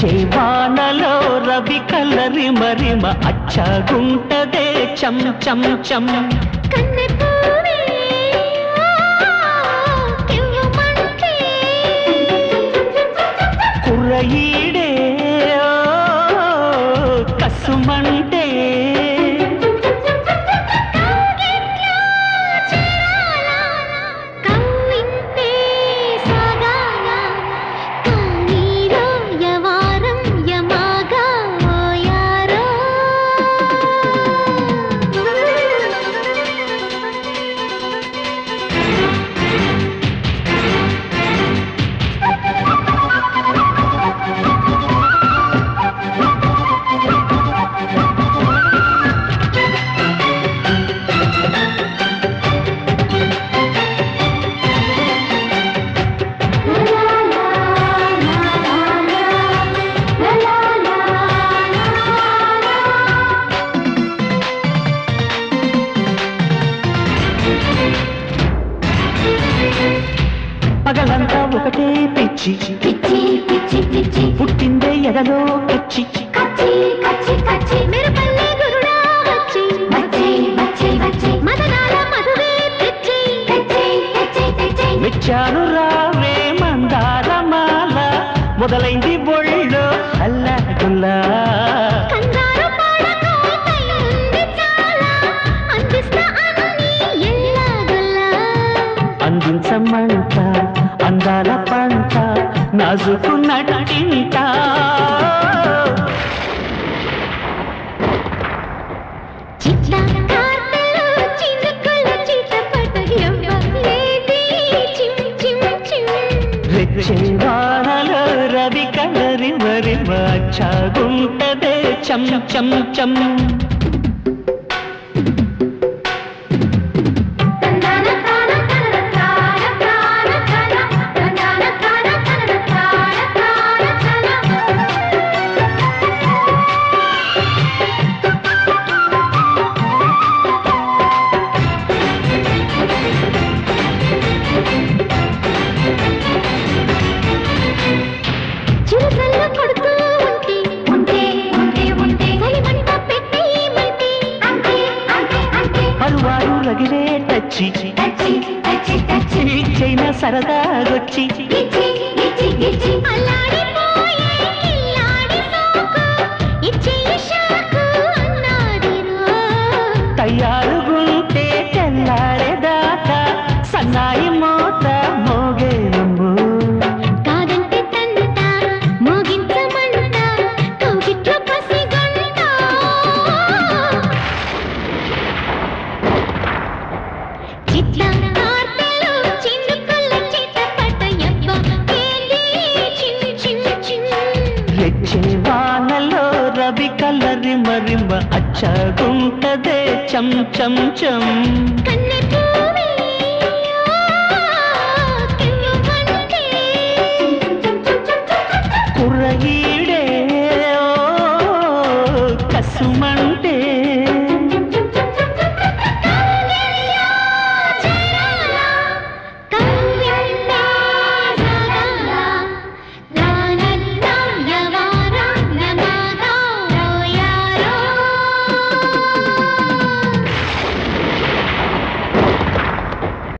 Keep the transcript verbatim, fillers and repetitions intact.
రెచ్చే వానలో రవి కలరి మరిమ అచ్చగుంటదే చం చం చం కుర్రయీడే కసుమంటే పగలంతా ఒకటే పిచ్చి పిచ్చి పిచ్చి పిచ్చి పుట్టిందే ఎదలో కచ్చి కచ్చి కచ్చి కచ్చి మెరుపల్లే గురుడా వచ్చి వచ్చి వచ్చి వచ్చి మదనాల మధువే తెచ్చి తెచ్చి తెచ్చి తెచ్చి మెచ్చాను రావే మందారమాల మొదలైంది బొళ్ళు అల్లగుల్లా కంగారు పాడకు తయ్యుంది చాలా అందిస్తా అన్ని ఎల్లగుల్లా అందించమంట అందాల పంట నాజుకున్నట్టింట రెచ్చే వానలో రవి కలరి మరి వచ్చగుంటదే చం చం చం రగిలే టచ్చి చైనా సరదాగొచ్చి తయారుగుంటే తెల్లారేదాకా సన్నాయి మోత మోగే నమ్ము కాదంటే తంట మోగించమంట కౌగిట్లో పసిగంట రెచ్చే వానలో రవి కలరి మరిమ అచ్చగుంటదే చం చం చం కుర్రయీడే కసుమంటే